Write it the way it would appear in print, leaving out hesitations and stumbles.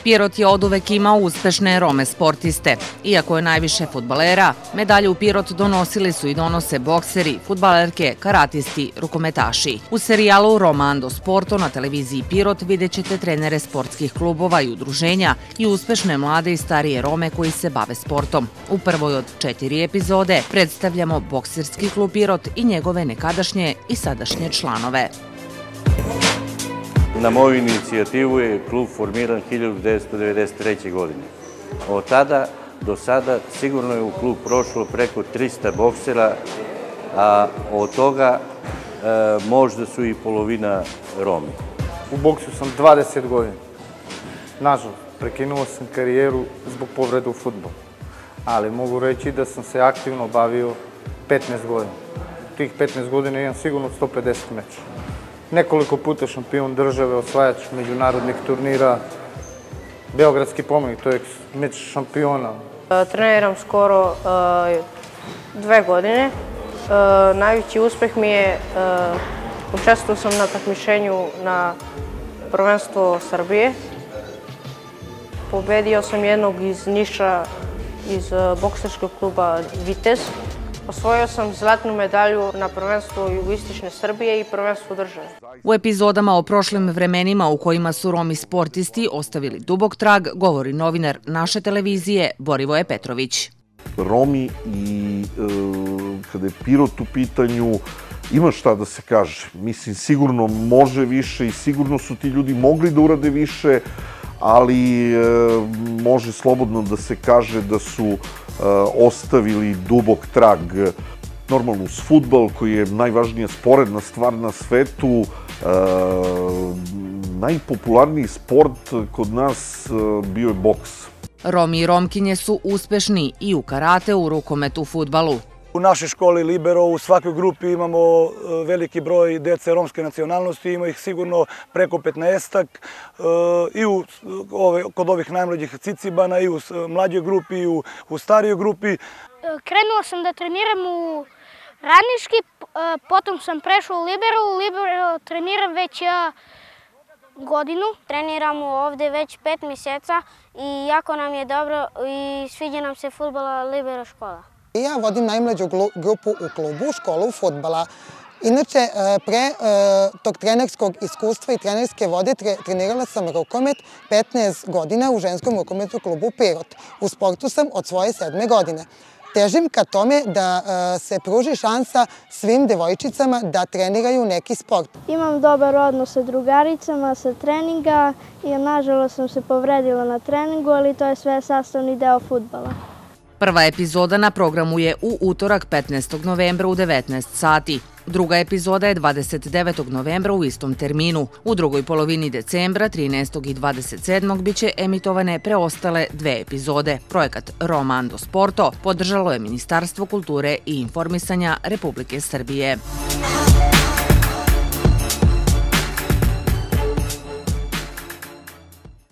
Pirot je oduvek imao uspešne Rome sportiste. Iako je najviše fudbalera, medalje u Pirot donosili su i donose bokseri, fudbalerke, karatisti, rukometaši. U serijalu Romando Sporto na televiziji Pirot vidjet ćete trenere sportskih klubova i udruženja i uspešne mlade i starije Rome koji se bave sportom. U prvoj od 4 epizode predstavljamo bokserski klub Pirot i njegove nekadašnje i sadašnje članove. Na moju inicijativu je klub formiran 1993. godine. Od tada do sada sigurno je u klub prošlo preko 300 boksera, a od toga možda su i polovina Romi. U boksu sam 20 godina. Nažalost, prekinuo sam karijeru zbog povrede u fudbalu. Ali mogu reći da sam se aktivno bavio 15 godina. U tih 15 godina imam sigurno 150 meča. Nekoliko puta šampion države, osvajač međunarodnih turnira, beogradski pomenik, to je meč šampiona. Treniram skoro 2 godine. Najveći uspeh mi je, učestvovao sam na takmičenju na prvenstvo Srbije. Pobedio sam jednog iz Niša, iz bokserskog kluba Vitez. Osvojio sam zlatnu medalju na prvenstvu jugoistočne Srbije i prvenstvu države. U epizodama o prošlim vremenima u kojima su Romi sportisti ostavili dubok trag, govori novinar naše televizije Borivoje Petrović. Romi i kada je Pirot u pitanju, ima šta da se kaže. Mislim, sigurno može više i sigurno su ti ljudi mogli da urade više, ali može slobodno da se kaže da su ostavili dubok trag. Normalno uz fudbal, koji je najvažnija sporedna stvar na svetu, najpopularniji sport kod nas bio je boks. Romi i Romkinje su uspešni i u karateu, rukometu, fudbalu. U našoj školi Libero u svakoj grupi imamo veliki broj dece romske nacionalnosti, ima ih sigurno preko 15-ak i kod ovih najmlađih Cicibana i u mlađoj grupi i u starijoj grupi. Krenuo sam da treniram u Radnički, potom sam prešao u Libero. U Libero treniram već godinu. Treniramo ovde već 5 mjeseca i jako nam je dobro i sviđa nam se fudbala Libero škola. Ja vodim najmlađu grupu u klubu, školu fudbala. Inače, pre tog trenerskog iskustva i trenerske vode trenirala sam rukomet 15 godina u ženskom rukometnom klubu Pirot. U sportu sam od svoje 7. godine. Težim ka tome da se pruži šansa svim devojčicama da treniraju neki sport. Imam dobar odnos sa drugaricama, sa treninga i nažalost sam se povredila na treningu, ali to je sve sastavni deo fudbala. Prva epizoda na programu je u utorak 15. novembra u 19 sati. Druga epizoda je 29. novembra u istom terminu. U drugoj polovini decembra, 13. i 27. biće emitovane preostale 2 epizode. Projekat Romando Sporto podržalo je Ministarstvo kulture i informisanja Republike Srbije.